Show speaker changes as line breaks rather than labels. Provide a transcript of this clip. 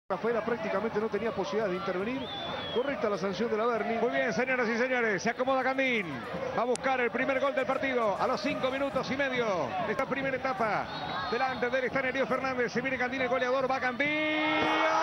Rafaela prácticamente no tenía posibilidad de intervenir. Correcta la sanción de la Berni.
Muy bien, señoras y señores, se acomoda Gandín. Va a buscar el primer gol del partido a los 5 minutos y medio de esta primera etapa. Delante de él está Nerio Fernández. Se viene Gandín, el goleador. Va Gandín.